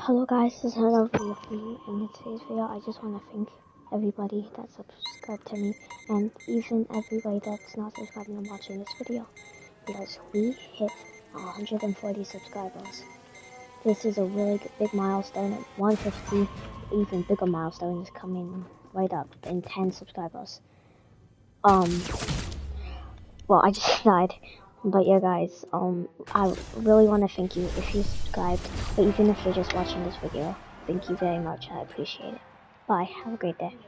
Hello guys, this is another video for me, and in today's video I just want to thank everybody that subscribed to me, and even everybody that's not subscribed and watching this video, because we hit 140 subscribers. This is a really big milestone, and 150 even bigger milestone is coming right up in 10 subscribers. Well, I just died. But yeah guys, I really want to thank you if you subscribed, but even if you're just watching this video, thank you very much, I appreciate it. Bye, have a great day.